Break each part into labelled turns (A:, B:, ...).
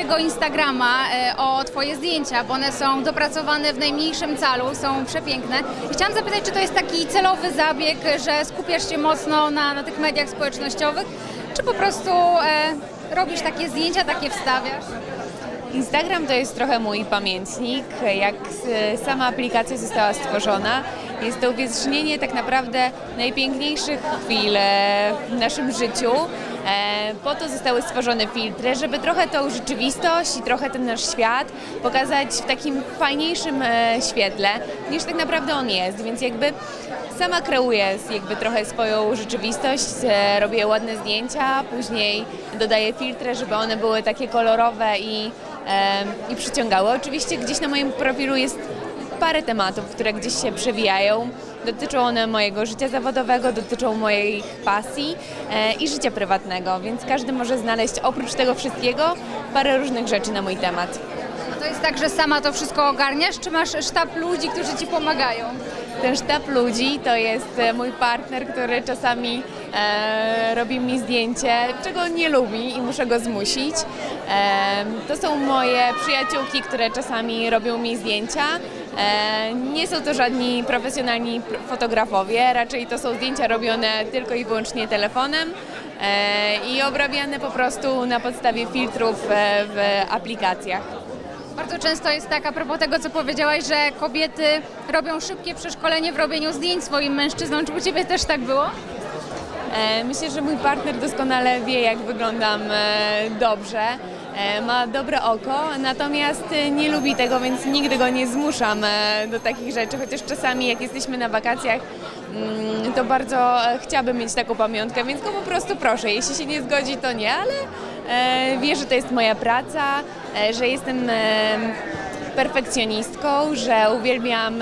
A: Twojego Instagrama o Twoje zdjęcia, bo one są dopracowane w najmniejszym calu, są przepiękne. I chciałam zapytać, czy to jest taki celowy zabieg, że skupiasz się mocno na tych mediach społecznościowych, czy po prostu robisz takie zdjęcia, takie wstawiasz?
B: Instagram to jest trochę mój pamiętnik, jak sama aplikacja została stworzona. Jest to uwiecznienie tak naprawdę najpiękniejszych chwil w naszym życiu. Po to zostały stworzone filtry, żeby trochę tą rzeczywistość i trochę ten nasz świat pokazać w takim fajniejszym świetle, niż tak naprawdę on jest. Więc jakby sama kreuję trochę swoją rzeczywistość, robię ładne zdjęcia, później dodaję filtry, żeby one były takie kolorowe i przyciągały. Oczywiście gdzieś na moim profilu jest parę tematów, które gdzieś się przewijają. Dotyczą one mojego życia zawodowego, dotyczą moich pasji i życia prywatnego, więc każdy może znaleźć oprócz tego wszystkiego parę różnych rzeczy na mój temat.
A: A to jest tak, że sama to wszystko ogarniasz, czy masz sztab ludzi, którzy Ci pomagają?
B: Ten sztab ludzi to jest mój partner, który czasami robi mi zdjęcie, czego nie lubi i muszę go zmusić. To są moje przyjaciółki, które czasami robią mi zdjęcia. Nie są to żadni profesjonalni fotografowie, raczej to są zdjęcia robione tylko i wyłącznie telefonem i obrabiane po prostu na podstawie filtrów w aplikacjach.
A: Bardzo często jest tak, a propos tego, co powiedziałaś, że kobiety robią szybkie przeszkolenie w robieniu zdjęć swoim mężczyznom. Czy u Ciebie też tak było?
B: Myślę, że mój partner doskonale wie, jak wyglądam dobrze. Ma dobre oko, natomiast nie lubi tego, więc nigdy go nie zmuszam do takich rzeczy, chociaż czasami jak jesteśmy na wakacjach, to bardzo chciałabym mieć taką pamiątkę, więc go po prostu proszę, jeśli się nie zgodzi, to nie, ale wie, że to jest moja praca, że jestem perfekcjonistką, że uwielbiam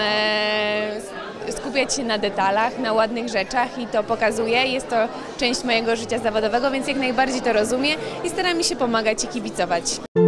B: skupiać się na detalach, na ładnych rzeczach i to pokazuję. Jest to część mojego życia zawodowego, więc jak najbardziej to rozumiem i staram się pomagać i kibicować.